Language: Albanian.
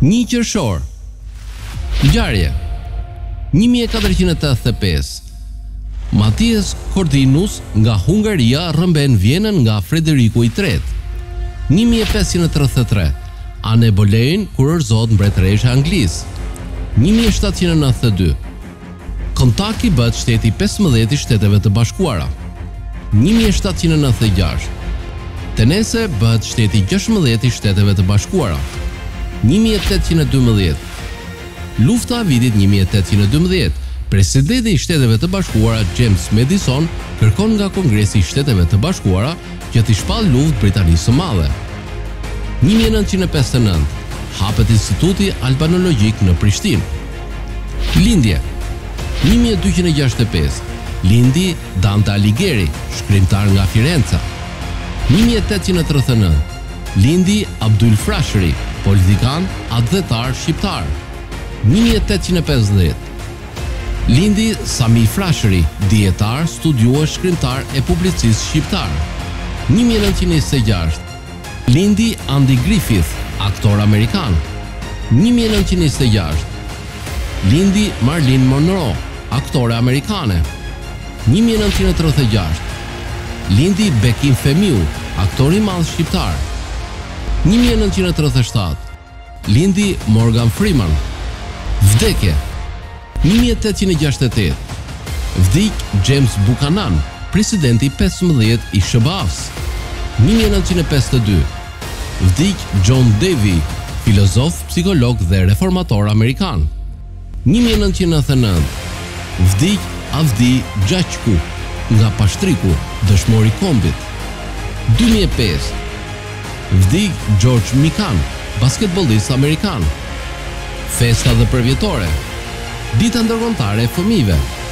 1 qershor. Ngjarje. 1485. Matias Corvinus nga Hungaria rrëmben Vjenën nga Frederiku III. 1533. Anne Boleyn kurorzohet mbretëresha e Anglisë. 1792. Kentucky bëhet shteti 15 i Shteteve të Bashkuara. 1796. Tennessee bëhet shteti 16 i Shteteve të Bashkuara. 1812. Lufta e vitit 1812. Presidenti i Shteteve të Bashkuara James Madison kërkon nga Kongresi i Shteteve të Bashkuara që t'i shpallë luftë Britanisë së Madhe. 1959. Hapet Instituti Albanologjik në Prishtinë. Lindje. 1265. Lindi Dante Alighieri, shkrimtar nga Firenca. 1839. Lindi Abdul Frashëri, politikan, adhetar shqiptar. 1850. Lindi Sami Frashëri, dietar, studiues, shkrimtar e publicist shqiptar. 1926. Lindi Andy Griffith, aktor amerikan. 1926. Lindi Marilyn Monroe, aktore amerikane. 1936. Lindi Bekim Femiu, aktor i madh shqiptar. 1937. Lindi Morgan Freeman. Vdekje. 1868. Vdik James Buchanan, presidenti 15 i SBA-s. 1952. Vdik John Dewey, filozof, psikolog dhe reformator amerikan. 1999. Vdik Avdi Gjaqku, nga Pashtriku, dëshmor i kombit. 2005. Vdik George Mikan, basketbollist amerikan. Festa dhe përvjetore. Dita ndërkombëtare e fëmijëve.